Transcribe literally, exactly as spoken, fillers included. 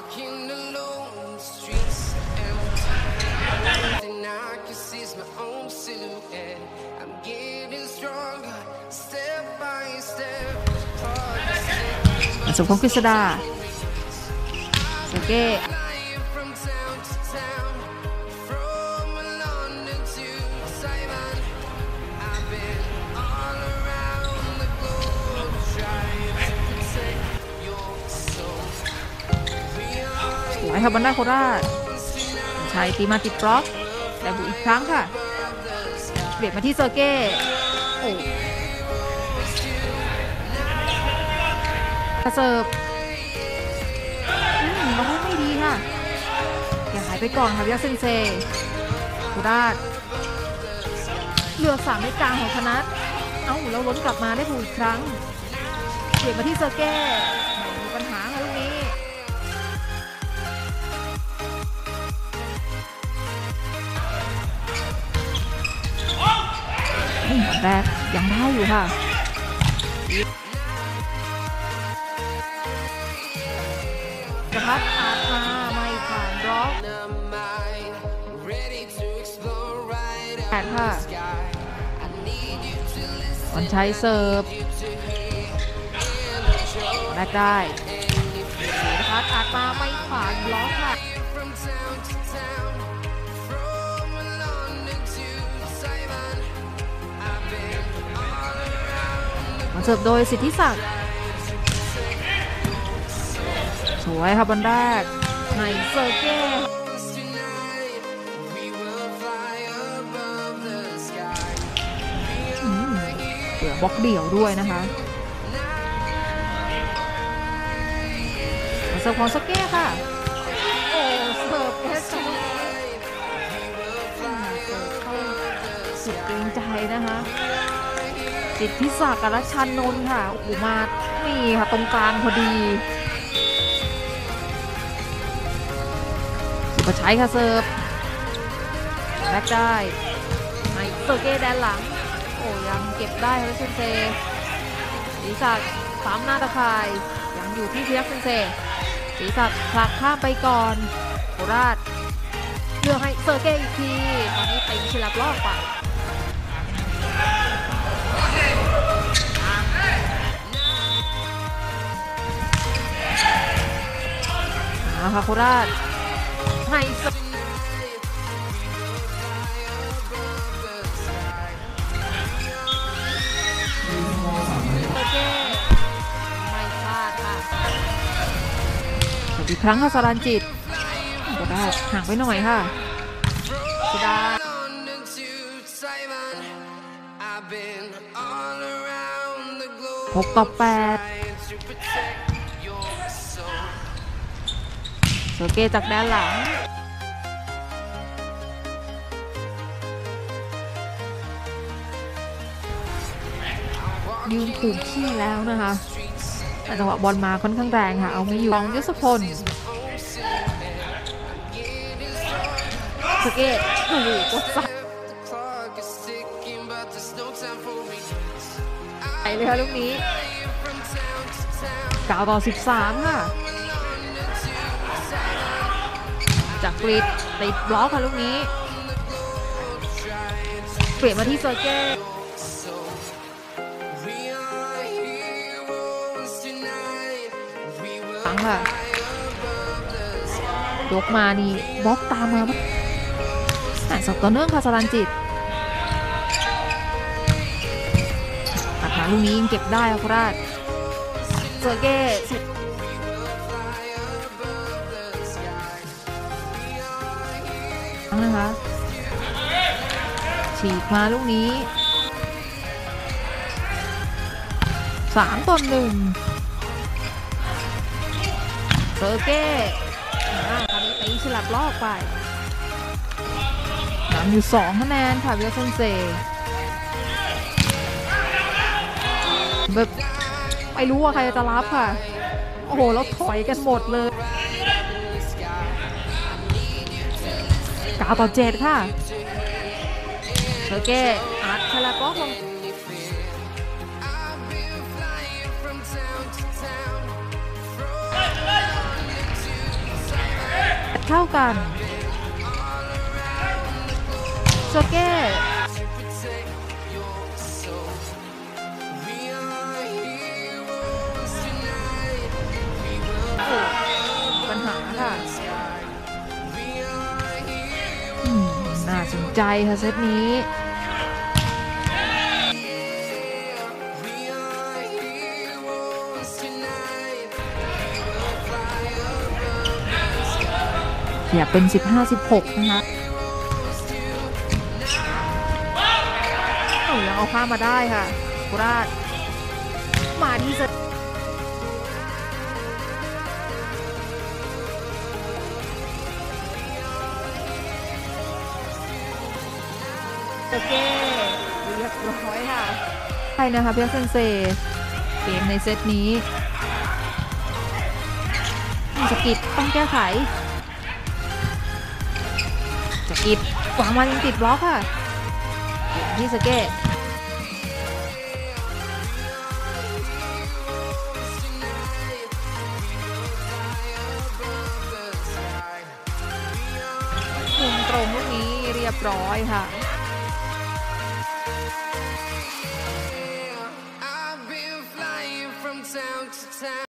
สมพงษ์กฤษดาเซเก้สวยค่ะบอลได้โคราชชัยตีมาติดบล็อกแต่บุกอีกครั้งค่ะเปลี่ยนมาที่เซอร์เก้โอ้เสิร์ฟบอลไม่ดีค่ะอย่าหายไปก่อนค่ะวิยาเซนเซโคราชเลือกสามในกลางของคณะเอ้าแล้วล้นกลับมาได้ถูกอีกครั้งเปลี่ยนมาที่เซอร์เก้ไม่มีปัญหาค่ะลูกนี้แรกยังได้อยู่ค่ะกระพัดอาดมาไม่ผ่านบล็อกแปดค่ะวันชัยเสิร์ฟแรกได้กระพัดอาดมาไม่ผ่านบล็อกค่ะเสิร์ฟโดยสิทธิศักดิ์สวยค่ะบอลแรกในเซอร์เก้เสือบล็อกเดี่ยวด้วยนะคะเสิร์ฟของเซอร์เก้ค่ะโอ้เสิร์ฟแค่สองเสิร์ฟเข้าสุดเกรงใจนะคะสิทธิศักดิ์กับรัชชานนท์ค่ะโอ้โหมานี่ค่ะตรงกลางพอดีสุภชัยค่ะเสิร์ฟแรกได้ไอเซอร์เก้แดนหลังโอ้ยังเก็บได้ค่ะเซนเซสิทธิศักดิ์ซ้ำหน้าตะข่ายยังอยู่ที่พิยักษ์เซนเซสิทธิศักดิ์ผลักข้ามไปก่อนโคราชเลือกให้เซอร์เก้อีกทีตอนนี้ไปฉลับลอกไปนะคะโคราชให้เซอร์เก้ไม่พลาดค่ะอีกครั้งค่ะสรัญจิตโคราชห่างไปหน่อยค่ะสุดาหกต่อแปดเซอร์เก้จากด้านหลังยืนถูกที่แล้วนะคะแต่จังหวะบอลมาค่อนข้างแรงค่ะเอาไม่อยู่ของยศพลเซอร์เก้โอ้โหกดซัดไปเลยค่ะลูกนี้เก้าต่อสิบสามค่ะจากกรีดติดบล็อกค่ะลูกนี้เปลี่ยนมาที่เซอร์เก้ฟังค่ะยกมานี่บล็อกตามมาแต่สอบต่อเนื่องค่ะสรัญจิตตัดมาลูกนี้ยังเก็บได้ค่ะโคราชเซอร์เก้นะคะฉีกมาลูกนี้สามต่อหนึ่งเซอร์เก้คราวนี้ตีฉลับลอกไปนำอยู่สองคะแนนค่ะวิลเซนเซแบบไม่รู้ว่าใครจะรับค่ะโอ้โหแล้วถอยกันหมดเลยเก้าต่อเจ็ดค่ะเซอร์เก้อัดฉลับล็อกลงเเท่ากันโซเก้ปัญหาค่ะน่าสนใจค่ะเซตนี้อย่าเป็นสิบห้า สิบหกนะคะเอายังเอาข้ามมาได้ค่ะกุราชมาที่เซตโอเคเรียบร้อยค่ะใช่นะคะเพียร์เซนเซเกมในเซตนี้สกิดต้องแก้ไขสกิดวางมายังติดบล็อกค่ะที่สเก้มุมตรงลูกนี้เรียบร้อยค่ะ